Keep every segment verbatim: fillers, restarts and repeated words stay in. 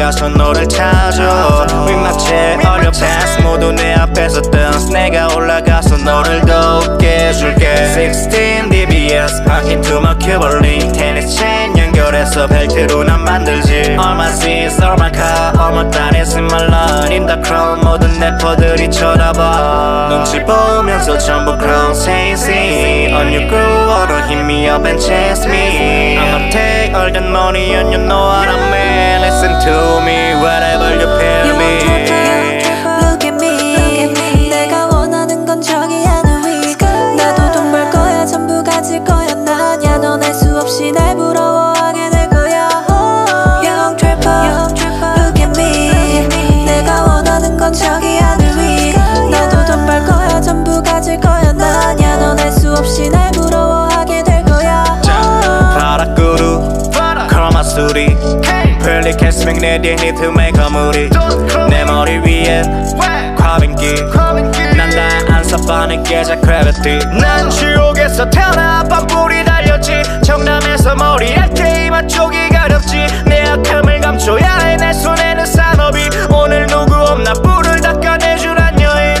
가서 너를 찾아 윗막체 얼려 패스 모두 내 앞에서 dance 내가 올라가서 너를 돕게 해줄게 십육 디비에스 parking to my cuberlink 테니스 체인 연결해서 벨트로 난 만들지 All my C's, all my car, all my daddies in my line In the crowd 모든 래퍼들이 쳐다봐 눈치 보면서 전부 crown chasing On you groove, wanna hit me up and chase me I'ma take all the money and you know what I mean Listen to me, whatever you pay me Look at me 내가 원하는 건 저기 하늘 위 나도 돈 벌 거야 전부 가질 거야 나냐 넌 알 수 없이 날 부러워하게 될 거야 Young Trapper Look at me 내가 원하는 건 저기 하늘 위 나도 돈 벌 거야 전부 가질 거야 나냐 넌 알 수 없이 날 부러워하게 될 거야 바라꾸루 크로마 수리 플리캐스밍 내 뒤에 히트 메이커 무리 내 머리 위엔 콰빈기 난 다 안사빠는 계좌 크래비티 난 지옥에서 태어나 밤불이 달렸지 청담에서 머리 얇게 이마 쪽이 가렵지 내 악함을 감춰야 해 내 손에는 산업이 오늘 누구 없나 뿔을 닦아내주란 여인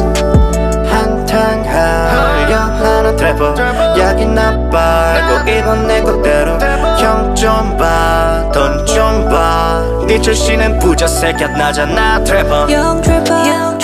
한탕 하려 하는 트래퍼 약이 나빠 알고 이건 내 것대로 형 좀 봐 돈 좀 봐 네 출신은 부자 새끼야 나잖아 트래퍼 Young Trapper